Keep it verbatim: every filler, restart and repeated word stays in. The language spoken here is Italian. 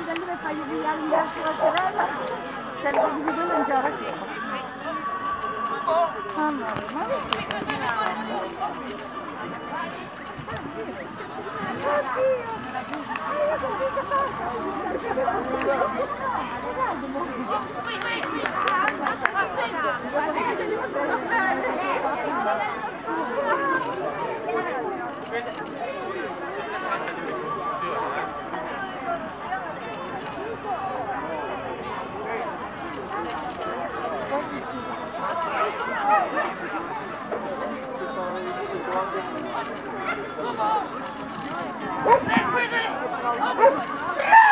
da dove fai via l'ingresso la sorella? Se lo dico quello non c'è la sera. Amore, ma vedi che Come on!